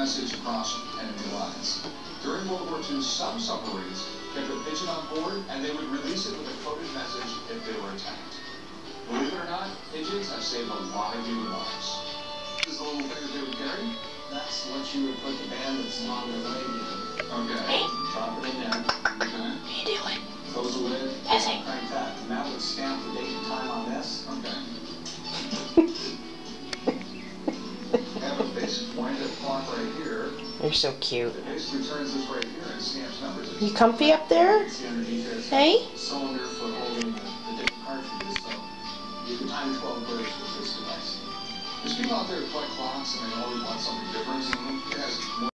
message across enemy lines. During World War II, some submarines kept a pigeon on board, and they would release it with a coded message if they were attacked. Believe it or not, pigeons have saved a lot of human lives. This is the little thing that they would carry. That's what you would put the band that's on the leg in. Okay. Hey. Drop it in there. Okay. What are you doing? Close the lid. Jazzy. Crank that. And that would stamp the date and time on this. Okay. Have a basic pointed clock right here. You're so cute. It basically turns this right here and stamps numbers. You comfy up there? See underneath there, it's Hey? a cylinder for holding the different cartridges. So you can time 12 birds with this device. There's people out there who collect clocks and they always want something different. It has more